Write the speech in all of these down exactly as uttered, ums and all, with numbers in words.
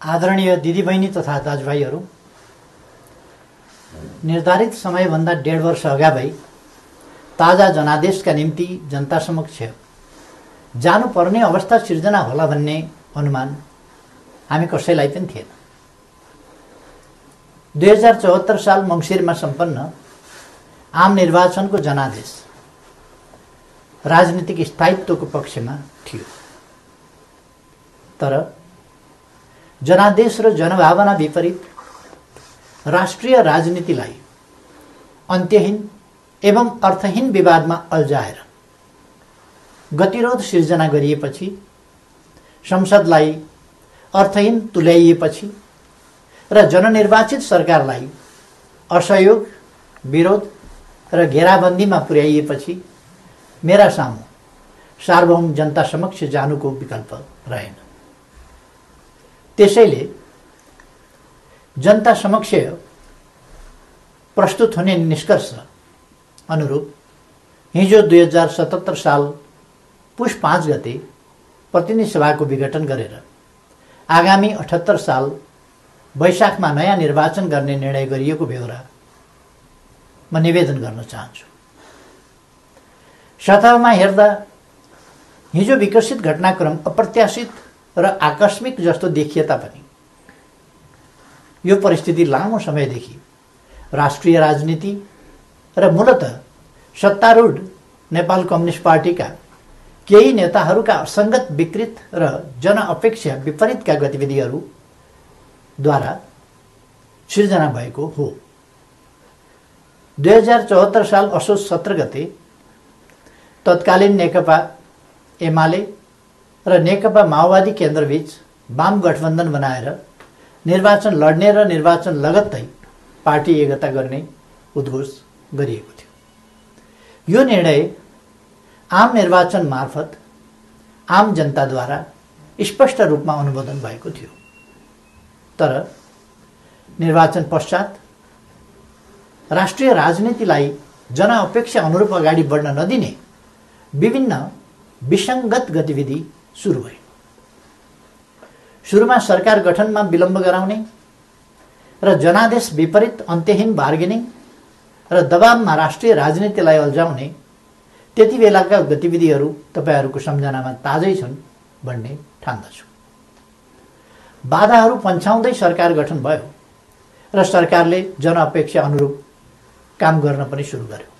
आदरणीय दिदीबहिनी तथा दाजुभाइहरू, निर्धारित समयभन्दा डेढ वर्ष अगावै ताजा जनादेशका निम्ति जनता समक्ष जानुपर्ने अवस्था सिर्जना होला भन्ने अनुमान हामी कसैलाई पनि थिएन। दुई हजार चौहत्तर साल मङ्सिरमा सम्पन्न आम निर्वाचनको जनादेश राजनीतिक स्थायित्वको पक्षमा थियो, तर जनादेश र जनभावना विपरीत राष्ट्रिय राजनीतिलाई अन्त्यहीन एवं अर्थहीन विवादमा अल्झाएर गतिरोध सिर्जना गरिएपछि, संसदलाई अर्थहीन तुल्याइएपछि र जननिर्वाचित सरकारलाई असहयोग, विरोध र घेराबन्दीमा पुर्याइएपछि मेरा सामु सार्वभौम जनता समक्ष जानुको विकल्प रहेन। त्यसैले जनता समक्ष प्रस्तुत हुने निष्कर्ष अनुरूप हिजो दुई हजार सतहत्तर साल पुष पाँच गते प्रतिनिधि सभाको विघटन गरेर आगामी अठहत्तर साल वैशाखमा नयाँ निर्वाचन गर्ने निर्णय गरिएको बेहोरा म निवेदन गर्न चाहन्छु। सतहमा हेर्दा हिजो विकसित घटनाक्रम अप्रत्याशित र आकस्मिक जस्तो देखिए तापनि यो परिस्थिति लामो समयदेखि राष्ट्रिय राजनीति र मूलतः सत्तारूढ नेपाल कम्युनिस्ट पार्टीका केही नेताहरूका असङ्गत, विकृत र जनअपेक्षा विपरीतका गतिविधिहरूद्वारा सिर्जना भएको हो। दुई हजार चौहत्तर साल असोज सत्र गते तत्कालीन नेकपा एमाले र नेकपा माओवादी केन्द्रबीच वाम गठबन्धन बनाएर निर्वाचन लड्ने र निर्वाचन लगत्तै पार्टी एकता गर्ने उद्घोष गरिएको थियो। यो निर्णय आम निर्वाचन मार्फत आम जनताद्वारा स्पष्ट रूपमा अनुमोदन भएको थियो, तर निर्वाचन पश्चात राष्ट्रिय राजनीतिलाई जनअपेक्षा अनुरूप अगाडि बढ्न नदिने विभिन्न विसङ्गत गतिविधि सुरु भए। सुरुमा सरकार गठनमा विलम्ब गराउने र जनादेश विपरीत अन्त्यहीन बार्गेनिङ र दबावमा राष्ट्रिय राजनीतिलाई अल्झाउने त्यति बेलाका गतिविधिहरू तपाईहरूको सम्झनामा ताजै छन् भन्ने ठान्दछु। बाधाहरू पन्छाउँदै सरकार गठन भयो र सरकारले जनअपेक्षा अनुरूप काम गर्न पनि सुरु गर्यो।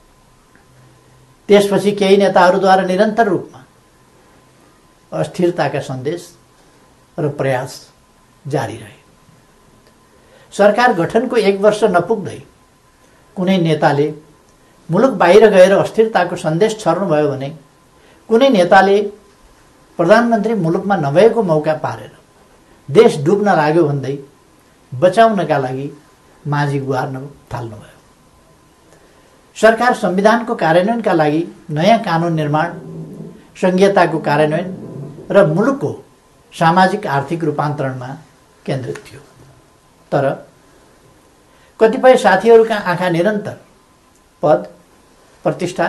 त्यसपछि केही नेताहरूद्वारा निरन्तर रूपमा अस्थिरताका सन्देश र प्रयास जारी रहे। सरकार गठनको एक वर्ष नपुग्दै कुनै नेताले मुलुक बाहिर गएर अस्थिरताको सन्देश छर्नुभयो भने कुनै नेताले प्रधानमन्त्री मुलुकमा नभएको मौका पारेर देश डुब्न लाग्यो भन्दै बचाउनका लागि माझी गुहार्न थाल्नुभयो। सरकार संविधानको कार्यान्वयनका लागि नयाँ कानुन निर्माण, संघीयताको कार्यान्वयन र मुलुकको सामाजिक आर्थिक रूपान्तरणमा केन्द्रित थियो, तर कतिपय साथीहरूका आँखा निरन्तर पद, प्रतिष्ठा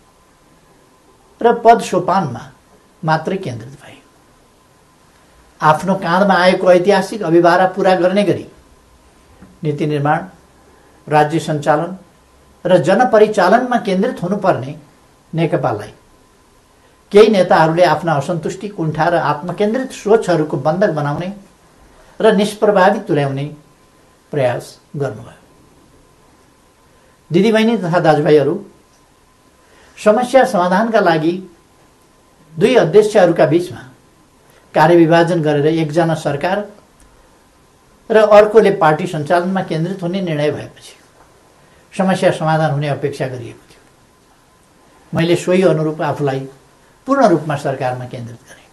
र पद सोपानमा मात्रै केन्द्रित भए। आफ्नो काँधमा आएको ऐतिहासिक अभिभारा पूरा गर्ने गरी नीति निर्माण, राज्य सञ्चालन र जनपरिचालनमा केन्द्रित हुनुपर्ने नेकपालाई केही नेताहरूले आफ्ना असन्तुष्टि, कुण्ठा र आत्मकेन्द्रित सोचहरूको बन्धक बनाउने र निष्प्रभावित तुल्याउने प्रयास गर्नुभयो। दिदीबहिनी तथा दाजुभाइहरू, समस्या समाधानका लागि दुई अध्यक्षहरूका बीचमा कार्यविभाजन गरेर एकजना सरकार र अर्कोले पार्टी सञ्चालनमा केन्द्रित हुने निर्णय भएपछि समस्या समाधान हुने अपेक्षा गरिएको थियो। मैले सोही अनुरूप आफूलाई पूर्ण रूपमा सरकारमा केन्द्रित गरेँ।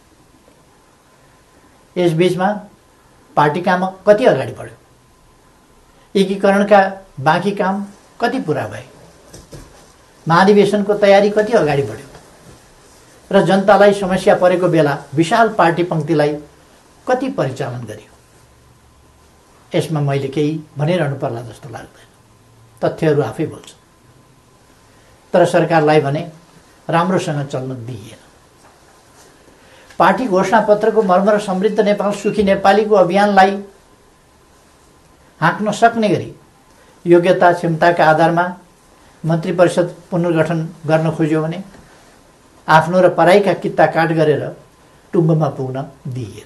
यसबीचमा पार्टी काम कति अगाडि बढ्यो, एकीकरणका बाँकी काम कति पुरा भए, महाधिवेशनको तयारी कति अगाडि बढ्यो र जनतालाई समस्या परेको बेला विशाल पार्टी पङ्क्तिलाई कति परिचालन गरियो, यसमा मैले केही भनिरहनु पर्ला जस्तो लाग्दैन। तथ्यहरू आफै बोल्छन्। तर सरकारलाई भने राम्रोसँग चल्न दिइएन। पार्टी घोषणापत्रको मर्म र समृद्ध नेपाल सुखी नेपालीको अभियानलाई हाँक्न सक्ने गरी योग्यता क्षमताका आधारमा मन्त्री परिषद पुनर्गठन गर्न खोज्यो भने आफ्नो र पराईका कित्ता काट गरेर टुङ्गोमा पुग्न दिइएन।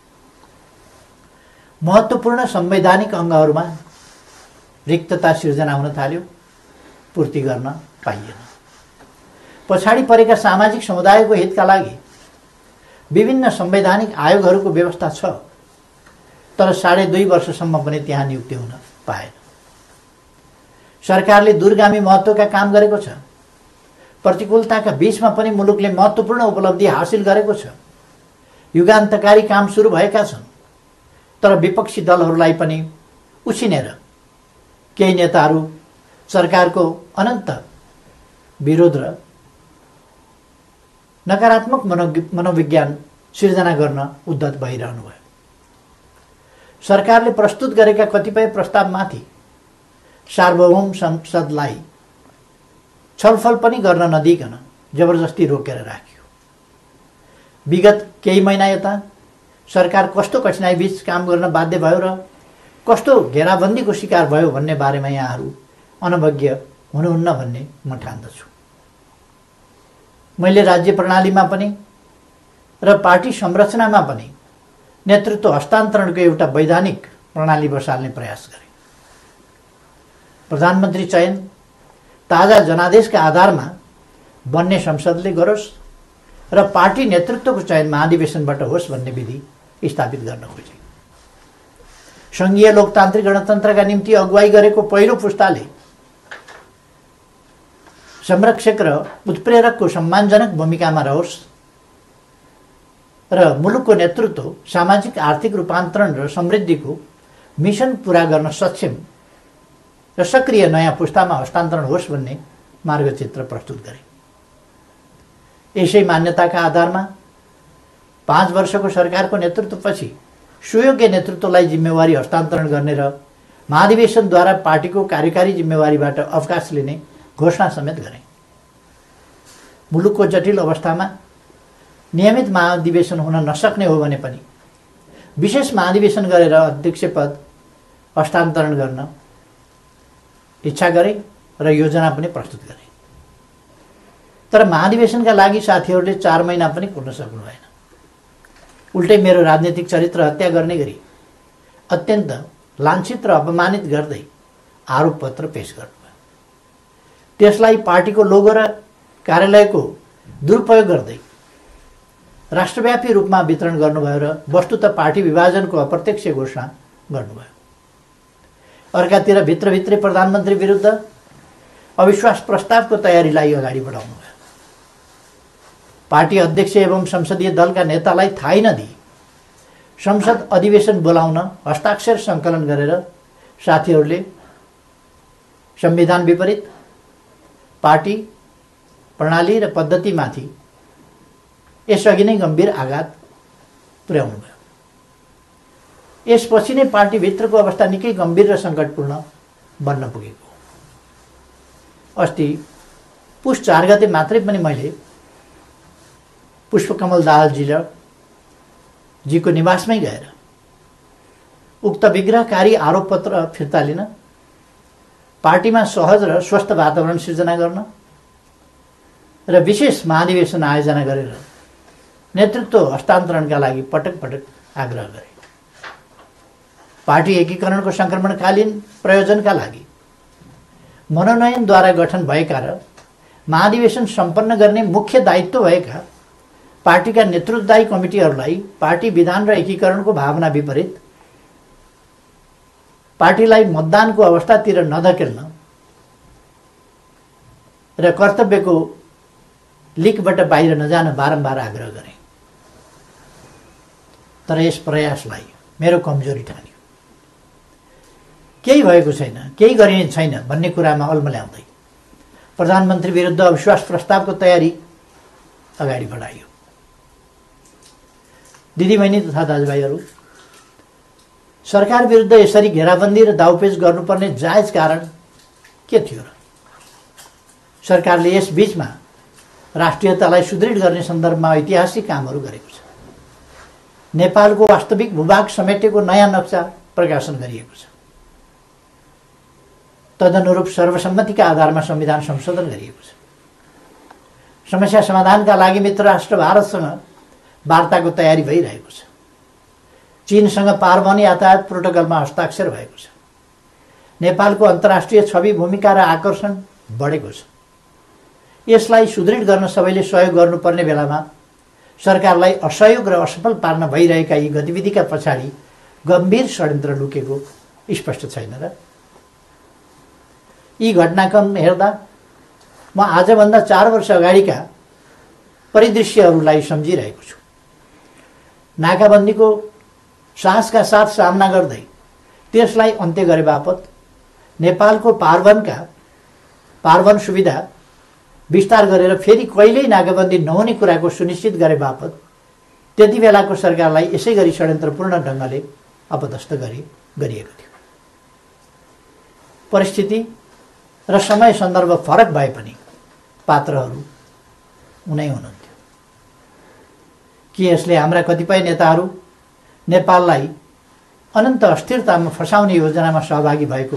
महत्त्वपूर्ण संवैधानिक अङ्गहरूमा रिक्तता सिर्जना हुन थाल्यो, पूर्ति गर्न पाइएन। पछाडि परेका सामाजिक समुदायको हितका लागि विभिन्न संवैधानिक आयोगहरूको व्यवस्था छ, तर साढे दुई वर्षसम्म पनि त्यहाँ नियुक्ति हुन पाएन। सरकारले दूरगामी महत्त्वका काम गरेको छ, प्रतिकूलताका बीचमा पनि मुलुकले महत्त्वपूर्ण उपलब्धि हासिल गरेको छ, युगान्तकारी काम सुरु भएका छन्, तर विपक्षी दलहरूलाई पनि उछिनेर केही नेताहरू सरकारको अनन्त विरोध र नकारात्मक मनो मनोविज्ञान सिर्जना गर्न उद्धत भइरहनु भयो। सरकारले प्रस्तुत गरेका कतिपय प्रस्तावमाथि सार्वभौम संसदलाई छलफल पनि गर्न नदिइकन जबरजस्ती रोकेर राखियो। विगत केही महिना यता सरकार कस्तो कठिनाइ बीच काम गर्न बाध्य भयो र कस्तो घेराबन्दीको शिकार भयो भन्ने बारेमा यहाँहरू अनभिज्ञ हुनुहुन्न भन्ने म ठान्दछु। मैले राज्य प्रणालीमा पनि र पार्टी संरचनामा पनि नेतृत्व हस्तान्तरणको एउटा वैधानिक प्रणाली बसाल्ने प्रयास गरेँ। प्रधानमन्त्री चयन ताजा जनादेशका आधारमा बन्ने संसदले गरोस् र पार्टी नेतृत्वको चयन महाधिवेशनबाट होस् भन्ने विधि स्थापित गर्न खोजे। सङ्घीय लोकतान्त्रिक गणतन्त्रका निम्ति अगुवाई गरेको पहिलो पुस्ताले संरक्षक र उत्प्रेरकको सम्मानजनक भूमिकामा रहोस् र मुलुकको नेतृत्व सामाजिक आर्थिक रूपान्तरण र समृद्धिको मिसन पूरा गर्न सक्षम र सक्रिय नयाँ पुस्तामा हस्तान्तरण होस् भन्ने मार्गचित्र प्रस्तुत गरे। यसै मान्यताका आधारमा पाँच वर्षको सरकारको नेतृत्वपछि सुयोग्य नेतृत्वलाई जिम्मेवारी हस्तान्तरण गर्ने र महाधिवेशनद्वारा पार्टीको कार्यकारी जिम्मेवारीबाट अवकाश लिने घोषणा समेत गरे। मुलुकको जटिल अवस्थामा नियमित महाधिवेशन हुन नसक्ने हो भने पनि विशेष महाधिवेशन गरेर अध्यक्ष पद हस्तान्तरण गर्न इच्छा गरे र योजना पनि प्रस्तुत गरे। तर महाधिवेशनका लागि साथीहरूले चार महिना पनि कुर्न सक्नु भएन। उल्टै मेरो राजनीतिक चरित्र हत्या गर्ने गरी अत्यन्त लाञ्छित र अपमानित गर्दै आरोप पत्र पेश गर्नुभयो। त्यसलाई पार्टीको लोगो र कार्यालयको दुरुपयोग गर्दै राष्ट्रव्यापी रूपमा वितरण गर्नुभयो र वस्तुतः पार्टी विभाजनको अप्रत्यक्ष घोषणा गर्नुभयो। अर्कातिर भित्रभित्रै प्रधानमन्त्री विरुद्ध अविश्वास प्रस्तावको तयारीलाई अगाडि बढाउनुभयो। पार्टी अध्यक्ष एवं संसदीय दलका नेतालाई थाहै नदिई संसद अधिवेशन बोलाउन हस्ताक्षर सङ्कलन गरेर साथीहरूले संविधान विपरीत पार्टी प्रणाली र पद्धतिमाथि यसअघि नै गम्भीर आघात पुर्याउनुभयो। यसपछि नै पार्टीभित्रको अवस्था निकै गम्भीर र सङ्कटपूर्ण बन्न पुगेको। अस्ति पुस चार गते मात्रै पनि मैले पुष्पकमल दाहालजी र जीको निवासमै गएर उक्त विग्रहकारी आरोपपत्र फिर्ता लिन, पार्टीमा सहज र स्वस्थ वातावरण सिर्जना गर्न र विशेष महाधिवेशन आयोजना गरेर नेतृत्व हस्तान्तरणका लागि पटक पटक आग्रह गरे। पार्टी एकीकरणको सङ्क्रमणकालीन प्रयोजनका लागि मनोनयनद्वारा गठन भएका र महाधिवेशन सम्पन्न गर्ने मुख्य दायित्व भएका पार्टीका नेतृत्वदायी कमिटीहरूलाई पार्टी विधान र एकीकरणको भावना विपरीत पार्टीलाई मतदानको अवस्थातिर नधकेल्न र कर्तव्यको लिकबाट बाहिर नजान बारम्बार आग्रह गरे। तर यस प्रयासलाई मेरो कमजोरी ठानियो। केही भएको छैन, केही गरिने छैन भन्ने कुरामा अल्मल्याउँदै प्रधानमन्त्री विरुद्ध अविश्वास प्रस्तावको तयारी अगाडि बढाइयो। दिदीबहिनी तथा दाजुभाइहरू, सरकार विरुद्ध यसरी घेराबन्दी र दाउपेच गर्नुपर्ने जायज कारण के थियो र? सरकारले यस बीचमा राष्ट्रियतालाई सुदृढ गर्ने सन्दर्भमा ऐतिहासिक कामहरू गरेको छ। नेपालको वास्तविक भूभाग समेटेको नयाँ नक्सा प्रकाशन गरिएको छ। तदनुरूप सर्वसम्मतिका आधारमा संविधान संशोधन गरिएको छ। समस्या समाधानका लागि मित्र राष्ट्र भारतसँग वार्ताको तयारी भइरहेको छ। चीनसँग पारवन यातायात प्रोटोकलमा हस्ताक्षर भएको छ। नेपालको अन्तर्राष्ट्रिय छवि, भूमिका र आकर्षण बढेको छ। यसलाई सुदृढ गर्न सबैले सहयोग गर्नुपर्ने बेलामा सरकारलाई असहयोग र असफल पार्न भइरहेका यी गतिविधिका पछाडि गम्भीर षड्यन्त्र लुकेको स्पष्ट छैन र? यी घटनाक्रम हेर्दा म आजभन्दा चार वर्ष अगाडिका परिदृश्यहरूलाई सम्झिरहेको छु। नाकाबन्दीको साहसका साथ सामना गर्दै त्यसलाई अन्त्य गरे बापत नेपालको पारवनका पारवन सुविधा विस्तार गरेर फेरि कहिल्यै नाकाबन्दी नहुने कुराको सुनिश्चित गरे बापत त्यति बेलाको सरकारलाई यसै गरी षड्यन्त्रपूर्ण ढङ्गले अपदस्थ गरी गरिएको थियो। परिस्थिति र समय सन्दर्भ फरक भए पनि पात्रहरू उनै हुनुहुन्थ्यो। के यसले हाम्रा कतिपय नेताहरू नेपाललाई अनन्त अस्थिरतामा फसाउने योजनामा सहभागी भएको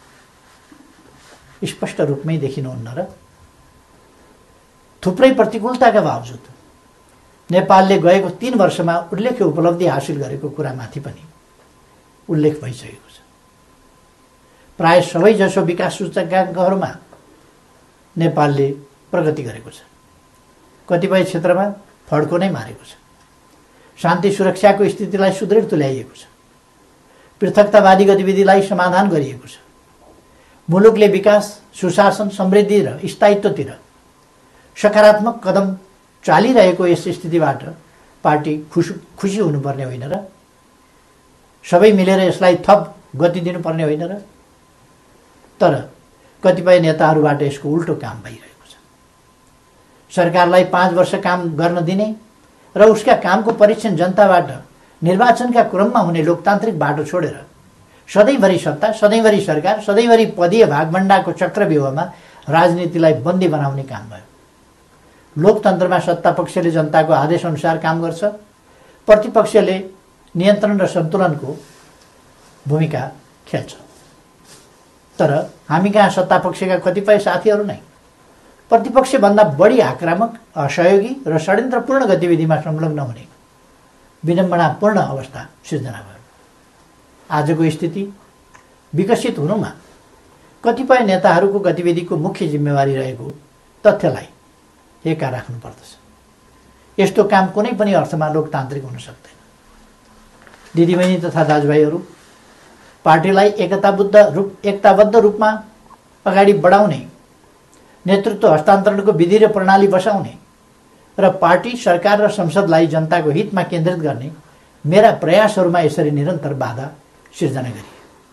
स्पष्ट रूपमै देखिनुहुन्न र? थुप्रै प्रतिकूलताका बावजुद नेपालले गएको तीन वर्षमा उल्लेख्य उपलब्धि हासिल गरेको कुरामाथि पनि उल्लेख भइसकेको छ। प्राय सबैजसो विकास सूचकाङ्कहरूमा नेपालले प्रगति गरेको छ। कतिपय क्षेत्रमा फड्को नै मारेको छ। शान्ति सुरक्षाको स्थितिलाई सुदृढ तुल्याइएको छ। पृथकतावादी गतिविधिलाई समाधान गरिएको छ। मुलुकले विकास, सुशासन, समृद्धि र स्थायित्वतिर सकारात्मक कदम चालिरहेको यस स्थितिबाट पार्टी खुसी खुसी हुनुपर्ने होइन र? सबै मिलेर यसलाई थप गति दिनुपर्ने होइन र? तर कतिपय नेताहरूबाट यसको उल्टो काम भइरहेको छ। सरकारलाई पाँच वर्ष काम गर्न दिने र उसका कामको परीक्षण जनताबाट निर्वाचनका क्रममा हुने लोकतान्त्रिक बाटो छोडेर सधैँभरि सत्ता, सधैँभरि सरकार, सधैँभरि पदीय भागभण्डाको चक्रव्यूहमा राजनीतिलाई बन्दी बनाउने काम भयो। लोकतन्त्रमा सत्तापक्षले जनताको आदेशअनुसार काम गर्छ, प्रतिपक्षले नियन्त्रण र सन्तुलनको भूमिका खेल्छ। तर हामी कहाँ सत्तापक्षका कतिपय साथीहरू नै प्रतिपक्षभन्दा बढी आक्रामक, असहयोगी र षड्यन्त्रपूर्ण गतिविधिमा संलग्न हुने विडम्बनापूर्ण अवस्था सिर्जना भयो। आजको स्थिति विकसित हुनुमा कतिपय नेताहरूको गतिविधिको मुख्य जिम्मेवारी रहेको तथ्यलाई एका राख्नुपर्दछ। यस्तो काम कुनै पनि अर्थमा लोकतान्त्रिक हुन सक्दैन। दिदीबहिनी तथा दाजुभाइहरू, पार्टीलाई एकताबद्ध रूप एकताबद्ध रूपमा अगाडि बढाउने, नेतृत्व हस्तान्तरणको विधि र प्रणाली बसाउने र पार्टी, सरकार र संसदलाई जनताको हितमा केन्द्रित गर्ने मेरा प्रयासहरूमा यसरी निरन्तर बाधा सिर्जना गरिए।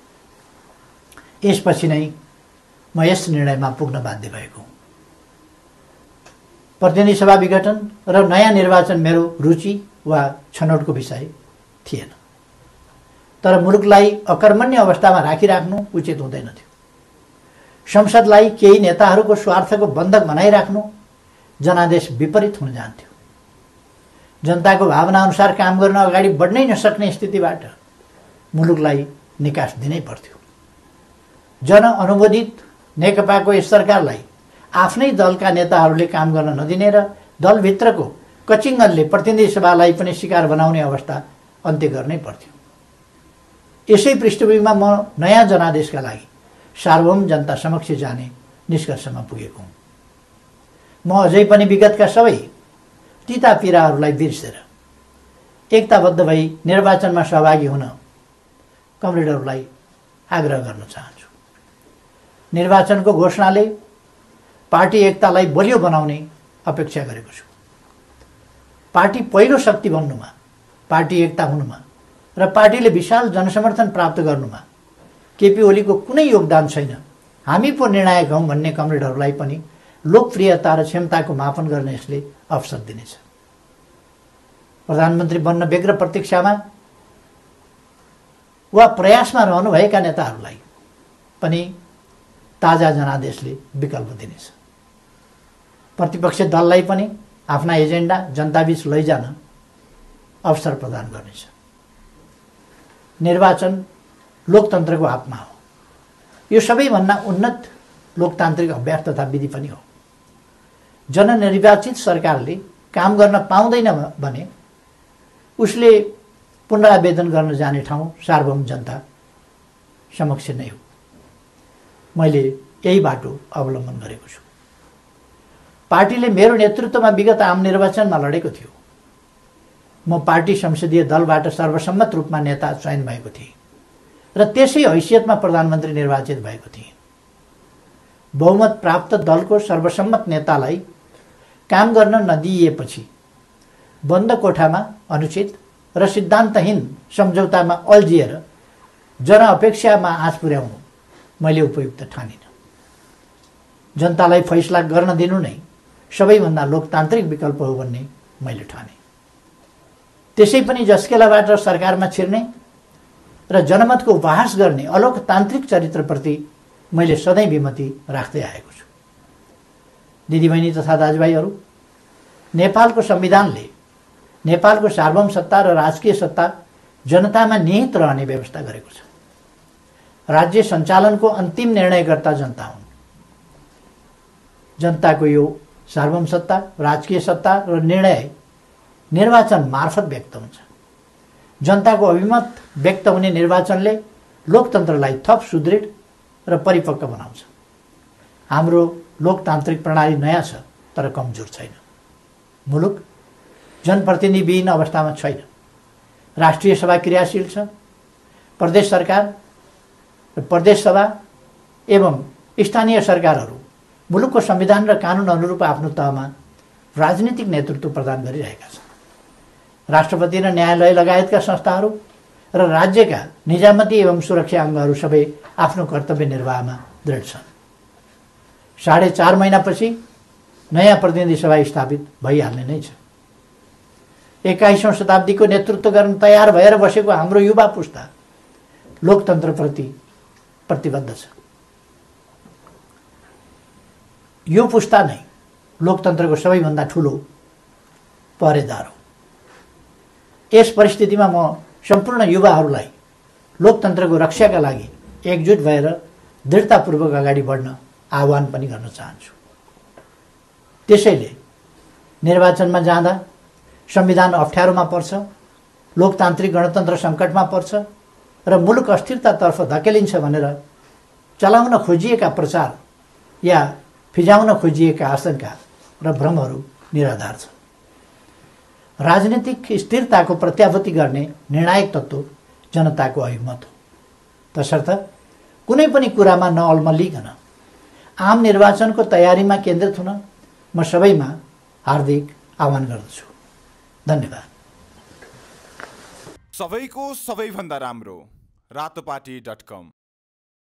यसपछि नै म यस निर्णयमा पुग्न बाध्य भएको हुँ। प्रतिनिधि सभा विघटन र नयाँ निर्वाचन मेरो रुचि वा छनौटको विषय थिएन। तर मुलुकलाई अकर्मण्य अवस्थामा राखिराख्नु उचित हुँदैन थियो। संसदलाई केही नेताहरूको स्वार्थको बन्धक बनाइराख्नु जनादेश विपरीत हुन जान्थ्यो। जनताको भावना अनुसार काम गर्न अगाडि बढ्नै नसक्ने स्थितिबाट मुलुकलाई निकास दिनै पर्थ्यो। जनअनुमोदित नेकपाको यस सरकारलाई आफ्नै दलका नेताहरूले काम गर्न नदिने र दलभित्रको कचिङ्गनले प्रतिनिधि सभालाई पनि शिकार बनाउने अवस्था अन्त्य गर्नै पर्थ्यो। यसै पृष्ठभूमिमा म नयाँ जनादेशका लागि सार्वभौम जनता समक्ष जाने निष्कर्षमा पुगेको हुँ। म अझै पनि विगतका सबै तिता पीडाहरूलाई बिर्सेर एकताबद्ध भई निर्वाचनमा सहभागी हुन कमरेडहरूलाई आग्रह गर्न चाहन्छु। निर्वाचनको घोषणाले पार्टी एकतालाई बलियो बनाउने अपेक्षा गरेको छु। पार्टी पहिलो शक्ति बन्नुमा, पार्टी एकता हुनुमा र पार्टीले विशाल जनसमर्थन प्राप्त गर्नुमा केपी ओलीको कुनै योगदान छैन। हामी पो निर्णायक हौँ भन्ने कमरेडहरूलाई पनि लोकप्रियता र क्षमताको मापन गर्न यसले अवसर दिनेछ। प्रधानमन्त्री बन्न व्यग्र प्रतीक्षामा वा प्रयासमा रहनुभएका नेताहरूलाई पनि ताजा जनादेशले विकल्प दिनेछ। प्रतिपक्ष दललाई पनि आफ्ना एजेन्डा जनताबीच लैजान अवसर प्रदान गर्नेछ। निर्वाचन लोकतन्त्रको हातमा हो। यो सबैभन्दा उन्नत लोकतान्त्रिक अभ्यास तथा विधि पनि हो। जननिर्वाचित सरकारले काम गर्न पाउँदैन भने उसले पुनरावेदन गर्न जाने ठाउँ सार्वभौम जनता समक्ष नै हो। मैले यही बाटो अवलम्बन गरेको छु। पार्टीले मेरो नेतृत्वमा विगत आम निर्वाचनमा लडेको थियो। म पार्टी संसदीय दलबाट सर्वसम्मत रूपमा नेता चयन भएको थिएँ र त्यसै हैसियतमा प्रधानमन्त्री निर्वाचित भएको थिएँ। बहुमत प्राप्त दलको सर्वसम्मत नेतालाई काम गर्न नदिइएपछि बन्द कोठामा अनुचित र सिद्धान्तहीन सम्झौतामा अल्झिएर जनअपेक्षामा आँच पुर्याउनु मैले उपयुक्त ठानिनँ। जनतालाई फैसला गर्न दिनु नै सबैभन्दा लोकतान्त्रिक विकल्प हो भन्ने मैले ठाने। त्यसै पनि जस्केलाबाट सरकारमा छिर्ने र जनमतको उपहास गर्ने अलोकतान्त्रिक चरित्रप्रति मैले सधैँ विमति राख्दै आएको छु। दिदीबहिनी तथा दाजुभाइहरू, नेपालको संविधानले नेपालको सार्वभौम सत्ता र राजकीय सत्ता जनतामा निहित रहने व्यवस्था गरेको छ। राज्य सञ्चालनको अन्तिम निर्णयकर्ता जनता हुन्। जनताको यो सार्वभौम सत्ता, राजकीय सत्ता र निर्णय निर्वाचन मार्फत व्यक्त हुन्छ। जनताको अभिमत व्यक्त हुने निर्वाचनले लोकतन्त्रलाई थप सुदृढ र परिपक्व बनाउँछ। हाम्रो लोकतान्त्रिक प्रणाली नयाँ छ तर कमजोर छैन। मुलुक जनप्रतिनिधिविहीन अवस्थामा छैन। राष्ट्रिय सभा क्रियाशील छ। प्रदेश सरकार र प्रदेश सभा एवं स्थानीय सरकारहरू मुलुकको संविधान र कानुन अनुरूप आफ्नो तहमा राजनीतिक नेतृत्व प्रदान गरिरहेका छन्। राष्ट्रपति र न्यायालय लगायतका संस्थाहरू र राज्यका निजामती एवं सुरक्षा अङ्गहरू सबै आफ्नो कर्तव्य निर्वाहमा दृढ छन्। साढे चार महिनापछि नयाँ प्रतिनिधि सभा स्थापित भइहाल्ने नै छ। एक्काइसौँ शताब्दीको नेतृत्व गर्न तयार भएर बसेको हाम्रो युवा पुस्ता लोकतन्त्रप्रति प्रतिबद्ध छ। यो पुस्ता नै लोकतन्त्रको सबैभन्दा ठुलो पहरेदार हो। यस परिस्थितिमा म सम्पूर्ण युवाहरूलाई लोकतन्त्रको रक्षाका लागि एकजुट भएर दृढतापूर्वक अगाडि बढ्न आह्वान पनि गर्न चाहन्छु। त्यसैले निर्वाचनमा जाँदा संविधान अप्ठ्यारोमा पर्छ, लोकतान्त्रिक गणतन्त्र सङ्कटमा पर्छ र मुलुक अस्थिरतातर्फ धकेलिन्छ भनेर चलाउन खोजिएका प्रचार या फिजाउन खोजिएका आशंका र भ्रमहरू निराधार छन्। राजनीतिक स्थिरताको प्रत्याभूति गर्ने निर्णायक तत्त्व जनताको अभिमत हो। तसर्थ कुनै पनि कुरामा नअल्मलिकन आम निर्वाचनको तयारीमा केन्द्रित हुन म सबैमा हार्दिक आह्वान गर्दछु। धन्यवाद। सबैको सबैभन्दा राम्रो रातोपाटी डट कम।